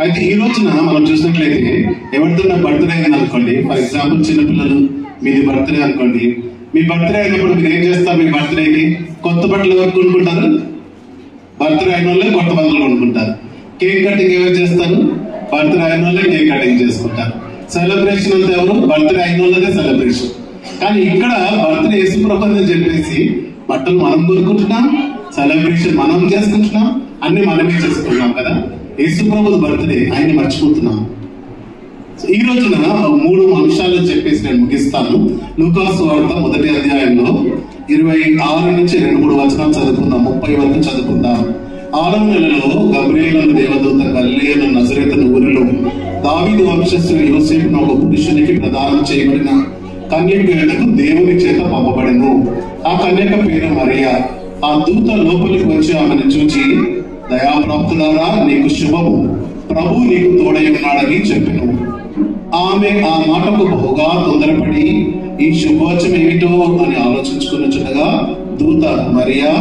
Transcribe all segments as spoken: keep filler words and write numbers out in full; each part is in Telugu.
అయితే ఈ రోజున మనం చూసినట్లయితే ఎవరితో బర్త్డే అయింది అనుకోండి, ఫర్ ఎగ్జాంపుల్ చిన్నపిల్లలు మీది బర్త్డే అనుకోండి, మీ బర్త్డే అయినప్పుడు మీరు ఏం చేస్తారు? మీ బర్త్డేకి కొత్త బట్టలు ఎవరు కొనుక్కుంటారు? బర్త్డే అయిన వాళ్ళే కొత్త బట్టలు కొనుక్కుంటారు. కేక్ కటింగ్ ఎవరు చేస్తారు? బర్త్డే అయిన వాళ్ళే కేక్ కటింగ్ చేసుకుంటారు. సెలబ్రేషన్ అంతా ఎవరు? బర్త్డే అయిన వాళ్ళదే సెలబ్రేషన్. కానీ ఇక్కడ బర్త్డే యేసు ప్రభు అని చెప్పేసి బట్టలు మనం కొనుక్కుంటున్నాం, సెలబ్రేషన్ మనం చేసుకుంటున్నాం, అన్ని మనమే చేసుకుంటున్నాం కదా. యేసు ప్రభు బర్త్డే ఆయన మర్చిపోతున్నాం. ఈ రోజున మూడు అంశాలను చెప్పేసి నేను ముగిస్తాను. లూకాసు వార్త మొదటి అధ్యాయంలో ఇరవై ఆరు నుంచి రెండు మూడు వచనాలు చదువుకుందాం, ముప్పై వరకు చదువుకుందాం. ఆరవ నెలలో గబ్రియేలు దేవదూత గలిలయ నజరేతు ఊరిలో దావీదు వంశస్థుడు యోసేపును ఒక పురుషునికి ప్రదానం చేయబడిన కన్యకకు దేవుని చేత పంపబడెను. ఆ కన్యక పేరు మరియా. ఆ దూత లోపలికి వచ్చి ఆమెను చూచి, దయాప్రాప్తులారా, నీకు శుభము, ప్రభు నీకు తోడై ఉన్నాడని చెప్పెను. ఆమె ఆ మాటకు బహుగా తొందరపడి ఈ శుభవచనం ఏమిటో అని ఆలోచించుకున్నట్టుగా దూత, మరియా,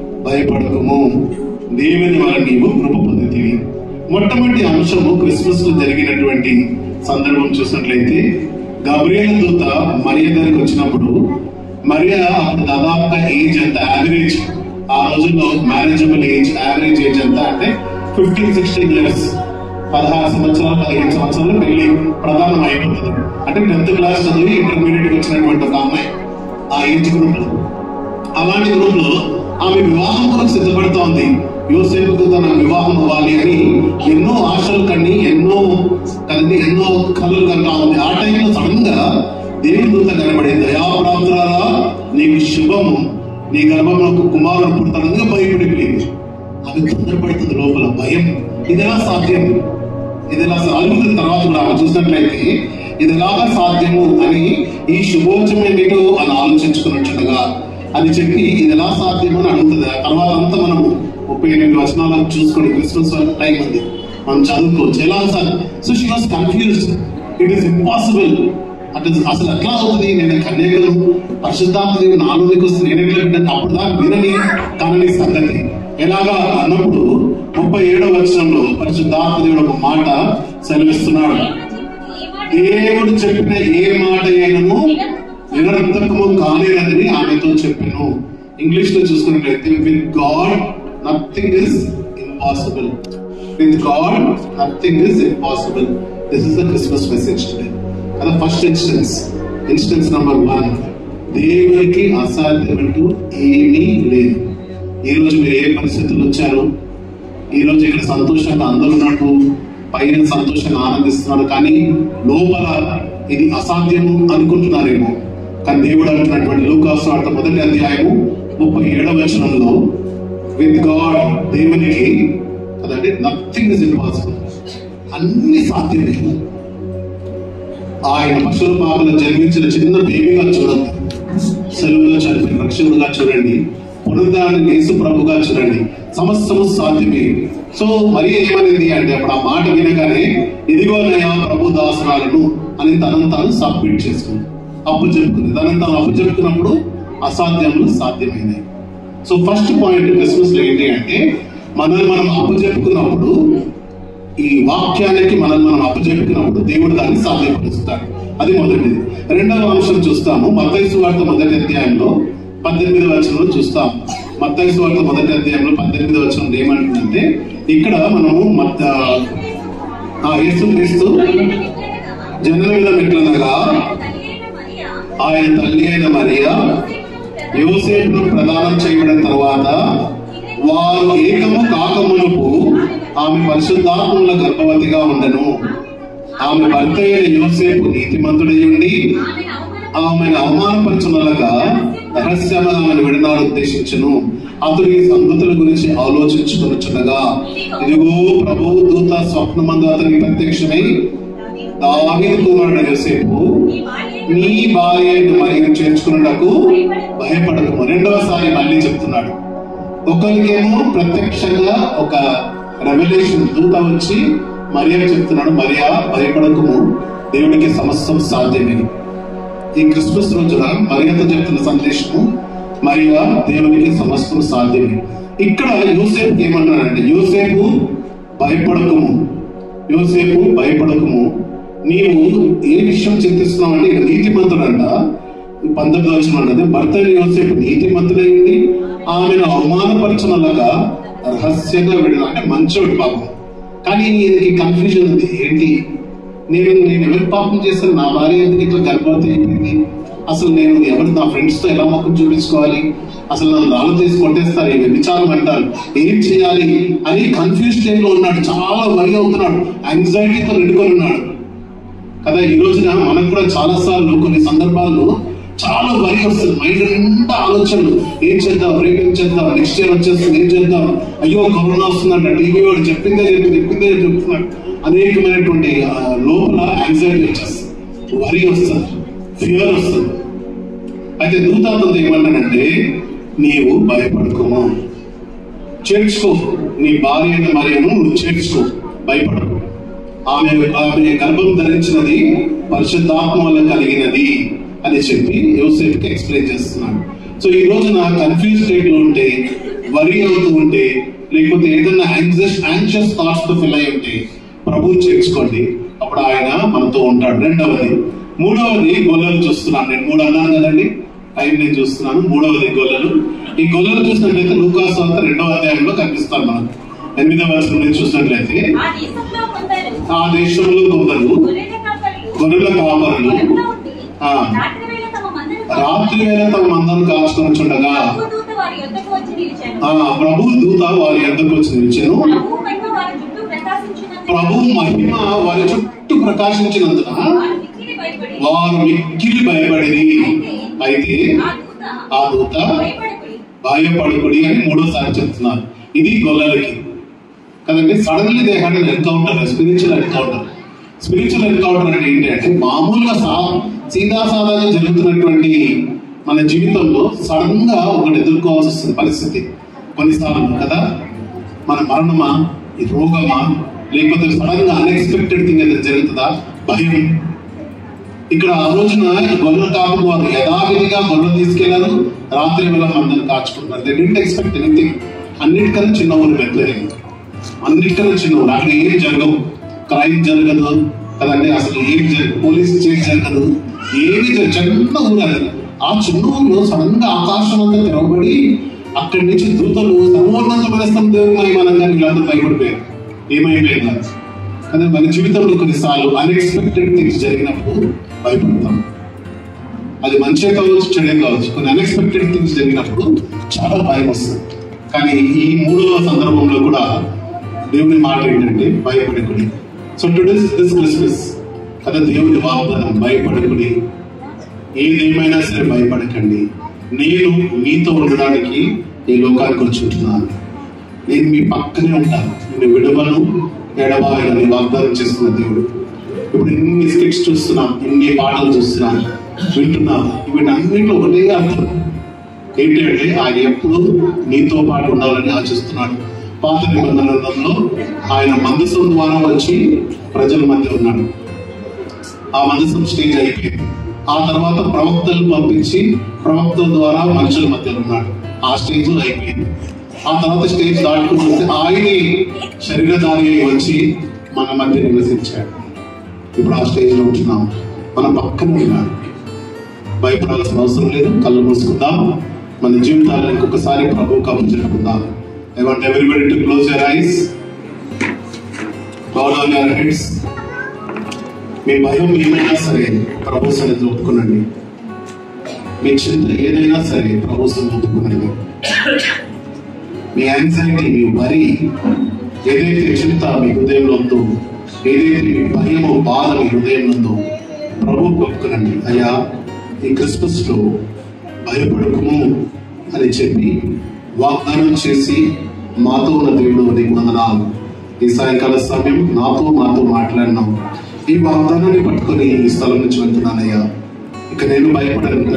భయపడకము, దేవుని వల్ల నీవు కృప పొందితివి. మొట్టమొదటి అంశము క్రిస్మస్ లో జరిగినటువంటి సందర్భం చూసినట్లయితే, గబ్రియేలు దూత మరియా దగ్గరికి వచ్చినప్పుడు, మరియా అప్పుడు దాదాపుగా ఏజ్ ఎంత, యావరేజ్ ఆ రోజుల్లో మ్యారేజబుల్ ఏజ్, యావరేజ్ ఏజ్ ఎంత అంటే ఫిఫ్టీన్ సిక్స్టీన్ ఇయర్స్, పదహారు సంవత్సరాలు పదిహేను సంవత్సరాలు పెళ్లి ప్రధానం అయిపోతుంది. అంటే టెన్త్ క్లాస్ చదివి ఇంటర్మీడియట్ వచ్చినటువంటి ఒక అమ్మాయి ఆ ఏజ్ గ్రూప్ లో. అలాంటి గ్రూప్ లో ఆమె వివాహం కొరకు సిద్ధపడుతోంది. యోసేపుకు తన వివాహం అవ్వాలి అని ఎన్నో ఆశలు కన్ని ఎన్నో కలిగి ఎన్నో కళలు కంటా ఉంది. ఆ టైంలో సడన్ గా దేవుని దూత కనబడి, దయాప్రాప్తులారా, నీకు శుభము, నీ గర్భంలో ఒక కుమారుడు పుడతానగా భయపడిపోయింది. ఆమె తొందరపడుతుంది లోపల, భయం. ఇది ఎలా సాధ్యం? ఇది ఎలా అడుగుతున్న తర్వాత కూడా ఆమె చూసినట్లయితే ఇది ఎలాగా సాధ్యము అని, ఈ శుభోచనం ఏమిటో అని ఆలోచించుకున్నట్టుగా అని చెప్పి ఇది ఎలా సాధ్యము అని అడుగుతుంది. ఆ తర్వాత అంతా మనము ముప్పై ఎనిమిది వచనాలను చూసుకొని క్రిస్మస్ టైం ఉంది, మనం చదువుకోవచ్చు ఎలా sir. So she was confused, it is impossible. అంటే అసలు ఎట్లా అవుతుంది? నేను కన్యకలు పరిశుద్ధాత్మ దేవుడు నాలుగుకి వస్తే నేను ఎట్లా బిడ్డని అప్పుడు దాకా వినని కానని సంగతి ఎలాగా అన్నప్పుడు ముప్పై ఏడవ వచనంలో పరిశుద్ధాత్మ దేవుడు ఒక మాట సెలవిస్తున్నాడు. దేవుడు చెప్పిన ఏ మాట అయినను నిరర్థకము కాలేదని ఆమెతో చెప్పాను. ఇంగ్లీష్ లో చూసుకున్నట్లయితే, with God nothing is impossible. With God nothing is impossible. This is the Christmas message today. అది first instance. Instance number one, దేవునికి అసాధ్యమంటూ ఏమీ లేదు. ఈ రోజు మీరు ఏ పరిస్థితులు వచ్చారు? ఈ రోజు ఇక్కడ సంతోషంగా అందరూ ఉన్నట్టు పైన సంతోషంగా ఆనందిస్తున్నారు, కానీ లోపల ఇది అసాధ్యము అనుకుంటున్నారేమో. కానీ దేవుడు అంటున్నటువంటి లూకాసు వార్త మొదటి అధ్యాయము ముప్పై ఏడవ వచనంలో, విత్ గాడ్, దేవునికి అదంటే నథింగ్ ఇస్ ఇంపాసిబుల్, అన్ని సాధ్యమే. ఆయన పశువుల పాపలో జన్మించిన చిన్న బేబీగా చూడండి, సెలవులో చనిపోయిన రక్షకుడుగా చూడండి, పునరుద్ధారణ యేసు ప్రభుగా చూడండి, సమస్తము సాధ్యమే. సో మరి ఏమనేది అంటే అప్పుడు ఆ మాట వినగానే, ఇదిగోనయా ప్రభు దాసరాలను అని తనను తాను సబ్మిట్ చేసుకుంది, అప్పు చెప్పుకుంది. తనను తాను అప్పు చెప్పుకున్నప్పుడు అసాధ్యములు సాధ్యమైనాయి. సో ఫస్ట్ పాయింట్ క్రిస్మస్ లో ఏంటి అంటే, మనల్ని మనం అప్పు చెప్పుకున్నప్పుడు, ఈ వాక్యానికి మనల్ని మనం అప్పు చెప్పుకున్నప్పుడు దేవుడు దాన్ని సాధ్యపరుస్తాడు. అది మొదటిది. రెండవ అంశం చూస్తాము, మత్తయి సువార్త మొదటి అధ్యాయంలో పద్దెనిమిది వచనంలో చూస్తాం. మత్తయి సువార్త మొదటి అధ్యాయంలో పద్దెనిమిది వచనం ఏమంటుందంటే, ఇక్కడ మనము మత్త యేసుక్రీస్తు జనన విధం ఎట్లనగా, ఆయన తల్లి అయిన మరియా యోసేపును ప్రదానం చేయబడిన తర్వాత వారు ఏకము కాకమునుపు ఆమె పరిశుద్ధాత్మల గర్భవతిగా ఉండను. ఆమె భర్త అయిన యోసేపు నీతిమంతుడై ఉండి ఆమెను అవమానపరచునగా రహస్యంగా ఆమెను విడనాడు ఉద్దేశించును. అతడు ఈ సంగతుల గురించి ఆలోచించుకొనుచుండగా, ఇదిగో ప్రభువు దూత స్వప్నమందు అతనికి ప్రత్యక్షమై, దావీదు కుమారుడు యోసేపు, నీ భార్య మరియు చేర్చుకున్నటకు భయపడకు. రెండవసారి మళ్ళీ చెప్తున్నాడు. ఒకరికేమో ప్రత్యక్షంగా ఒక రెవల్యూషన్ దూత వచ్చి మరియా చెప్తున్నాడు, మరియా భయపడకుము, దేవుడికి సమస్తం సాధ్యమే. ఈ క్రిస్మస్ రోజున మరియతో చెప్తున్న సందేశము, మరియా దేవునికి సమస్తం సాధ్యమే. ఇక్కడ యోసేపు ఏమన్నాడంటే, యోసేపు భయపడకుము, యోసేపు భయపడకము, నీవు ఏ విషయం చింతిస్తున్నావు అంటే ఇక నీతిమంతుడంట. పంతొమ్మిది వచ్చిన అంటే భర్త యోసేపు నీతిమంతుడైంది ఆమెను అవమానపరచనలాగా రహస్యంగా విడుదల, అంటే మంచోడు పాపం. కానీ ఈయనకి కన్ఫ్యూజన్ ఉంది, ఏంటి నేను నేను ఎవరి పాపం చేస్తాను, నా భార్య ఎందుకు ఇట్లా గర్భవతి అయిపోయింది, అసలు నేను ఎవరు నా ఫ్రెండ్స్ తో ఎలా మొక్కం చూపించుకోవాలి, అసలు నన్ను రాళ్ళు తీసి కొట్టేస్తారు, ఈ వ్యభిచారం అంటారు, ఏం చేయాలి అని కన్ఫ్యూజ్ స్టేజ్ లో ఉన్నాడు. చాలా వరి అవుతున్నాడు, యాంగ్జైటీతో నిండుకొని ఉన్నాడు కదా. ఈ రోజున మనకు కూడా చాలా సార్లు కొన్ని సందర్భాల్లో చాలా వరి వస్తుంది, మైండ్ నిండా ఆలోచనలు, ఏం చేద్దాం, రేపు ఏం చేద్దాం, నెక్స్ట్ ఇయర్ వచ్చేస్తుంది, ఏం చేద్దాం, అయ్యో కరోనా వస్తుందంట, టీవీ వాడు చెప్పిందే చెప్పి చెప్పిందే చెప్తున్నాడు, అనేకమైనటువంటి లోపల యాంగ్జైటీ వచ్చేస్తుంది, వరి వస్తుంది, ఫియర్ వస్తుంది. అయితే దూతాంతం ఏమంటానంటే, నీవు భయపడుకోము, చేర్చుకో, నీ భార్య అయిన మరియను నువ్వు చేర్చుకో, భయపడకు, ఆమె ఆమె గర్భం ధరించినది పరిశుద్ధాత్మ వల్ల కలిగినది అని చెప్పి యోసేపుకి ఎక్స్ప్లెయిన్ చేస్తున్నాడు. సో ఈ రోజు నా కన్ఫ్యూజ్ స్టేట్ లో ఉంటే, వరి అవుతూ ఉంటే, లేకపోతే ఏదైనా యాంగ్జస్ యాంగ్షియస్ థాట్స్ తో ఫిల్ అయి ఉంటే ప్రభువు చేర్చుకోండి, అప్పుడు ఆయన మనతో ఉంటాడు. రెండవది, మూడవది గొల్లలు చూస్తున్నాను. నేను మూడు అన్నాను కదండి, టైం నేను చూస్తున్నాను. మూడవది గొల్లలు. ఈ గొల్లలు చూసినట్లయితే లూకాసు వార్త రెండవ అధ్యాయంలో కనిపిస్తాను మనకు. ఎనిమిదవ వచనం నుంచి చూసినట్లయితే, ఆ దేశంలో కొందరు గొర్రెల కాపరులు రాత్రి వేళ తమ మందను కాచుకొనుచుండగా ప్రభు దూత వారి యొద్దకు వచ్చి నిలిచెను. ప్రభు మహిమ వారి చుట్టూ ప్రకాశించినందున వారు మిక్కిలి భయపడి, అయితే ఆ దూత భయపడుకుడి అని మూడోసారి చెప్తున్నారు. ఇది గొల్లలకి కదండి. Suddenly they had an encounter, spiritual encounter. Spiritual encounter అంటే ఏంటి అంటే, మామూలుగా సా సీదా సాదాగా జరుగుతున్నటువంటి మన జీవితంలో సడన్ గా ఒకటి ఎదుర్కోవాల్సి వస్తుంది పరిస్థితి కొన్నిసార్లు కదా. మన మరణమా, ఈ రోగమా, లేకపోతే సడన్ గా అన్ఎక్స్పెక్టెడ్ థింగ్ ఏదైనా జరుగుతుందా, భయం. ఇక్కడ ఆ రోజున గొర్రెల కాపు వారు యథావిధిగా గొర్రెలు తీసుకెళ్లారు, రాత్రి వేళ మందరు కాచుకుంటున్నారు. They didn't expect anything. అన్నిటికన్నా చిన్న ఊరు బెత్లెహేమ్, అన్నిటికన్నా చిన్న ఊరు, అక్కడ ఏం జరగవు, క్రైమ్ జరగదు కదండి, అసలు ఏం జరగదు, పోలీస్ చేసి జరగదు, ఏమి జరగదు, చిన్న ఊరు అది. ఆ చిన్న ఊరిలో సడన్ గా ఆకాశం అంతా తెరవబడి అక్కడి నుంచి దూతలు సర్వోన్నతమైన దేవుని మహిమనంగా వీళ్ళందరూ భయపడిపోయారు. ఏమైపోయింది కానీ మన జీవితంలో కొన్నిసార్లు అన్ఎక్స్పెక్టెడ్ థింగ్స్ జరిగినప్పుడు భయపడతాం. అది మంచిగా కావచ్చు, చెడే కావచ్చు. కొన్ని అన్ఎక్స్పెక్టెడ్ థింగ్స్ జరిగినప్పుడు చాలా భయం వస్తుంది. కానీ ఈ మూడవ సందర్భంలో కూడా దేవుని మాట ఏంటంటే భయపడకుడి. సో టుడేస్ దిస్ క్రిస్మస్ కదా, దేవుని వాగ్దానం, భయపడకుడి, ఏదేమైనా సరే భయపడకండి, నేను మీతో ఉండడానికి ఈ లోకానికి వచ్చుంటున్నాను, నేను మీ పక్కనే ఉంటాను, నేను విడవను ఎడబాయని వాగ్దానం చేస్తున్న దేవుడు. ఇప్పుడు ఇన్ని స్కిట్స్ చూస్తున్నాం, ఇన్ని పాటలు చూస్తున్నాం, వింటున్నాం, వీటన్నింటిలో ఒకటే అర్థం ఏంటంటే ఆయన ఎప్పుడు నీతో పాటు ఉండాలని ఆశిస్తున్నాడు. పాత నిబంధనలో ఆయన మందసం ద్వారా వచ్చి ప్రజల మధ్య ఉన్నాడు. ఆ మందసం స్టేజ్ అయిపోయింది. ఆ తర్వాత ప్రవక్తలు పంపించి ప్రవక్తల ద్వారా మనుషుల మధ్య ఉన్నాడు. ఆ స్టేజ్ అయిపోయింది. ఆ తర్వాత స్టేజ్ దాటుకుని వస్తే ఆయనే శరీరధారి వచ్చి మన మధ్య నివసించాడు. ఇప్పుడు ఆ స్టేజ్ లో ఉంటున్నాం, మన పక్కన ఉన్నాడు. భయపడాల్సిన అవసరం లేదు. కళ్ళు మూసుకుందాం, మన జీవితాలను ఇంకొకసారి ప్రభు కబుర్లు చెప్పుకుందాం. I want everybody to close your eyes, bow down your heads. మీ భయం ఏమైనా సరే ప్రభు సన్నిధిలో ఒప్పుకునండి. మీ చింత ఏదైనా సరే ప్రభు సన్నిధిలో ఒప్పుకునండి. మీ యాంగ్జైటీ, మీ వరి, ఏదైతే చింత మీ హృదయంలో ఉందో, ఏదైతే మీ భయము, బాధ మీ హృదయంలో ఉందో ప్రభు ఒప్పుకునండి. అయ్యా, ఈ క్రిస్మస్ లో భయపడకము అని చెప్పి వాగ్దానం చేసి మాతో ఉన్న దేవుడు నీకు వందనాలు. ఈ సాయంకాల సమయం నాతో మాతో మాట్లాడినావు. ఈ వాగ్దానాన్ని పట్టుకొని ఈ స్థలం నుంచి వెళ్తున్నానయ్యా. ఇక నేను భయపడను,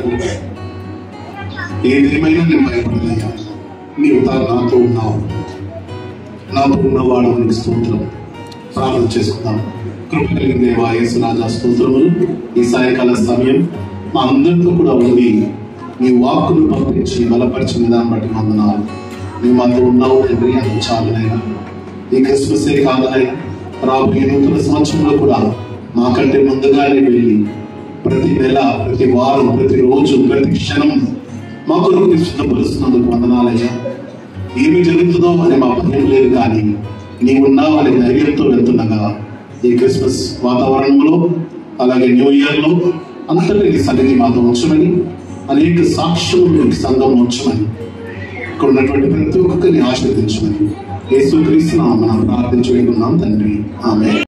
ఏదేమైనా నేను భయపడనయ్యా. నీవు తాను నాతో ఉన్నావు, నాతో ఉన్నవాడు నీకు స్తోత్రం. ప్రార్థన చేసుకుందాం. కృప కలిగిన దేవా యేసురాజా స్తోత్రములు. ఈ సాయంకాల సమయం మా అందరితో కూడా ఉండి నీ వాక్కును పంపించి బలపరిచిన దాన్ని బట్టి వందనాలు. నువ్వు మాతో ఉన్నావు తండ్రి, అది చాలునైనా. ఈ క్రిస్మసే కాదనైనా రాబోయే నూతన సంవత్సరంలో కూడా మాకంటే ముందుగానే వెళ్ళి ప్రతి నెల, ప్రతి వారం, ప్రతి రోజు, ప్రతి క్షణం మా కొరకు సిద్ధపరుస్తున్నందుకు వందనాలయ్యా. ఏమి జరుగుతుందో అని మా భయం లేదు, కానీ నీవున్నావు అనే ధైర్యంతో వెళ్తుండగా ఈ క్రిస్మస్ వాతావరణంలో, అలాగే న్యూ ఇయర్లో అంతటి సన్నిధి మాతో ఉంచమని, అనేక సాక్ష్యములు సంఘం ఉంచమని, ఇక్కడ ఉన్నటువంటి ప్రతి ఒక్కరిని ఆశీర్వదించమని యేసుక్రీస్తు నామమున ప్రార్థించుకుంటున్నాం తండ్రి. ఆమేన్.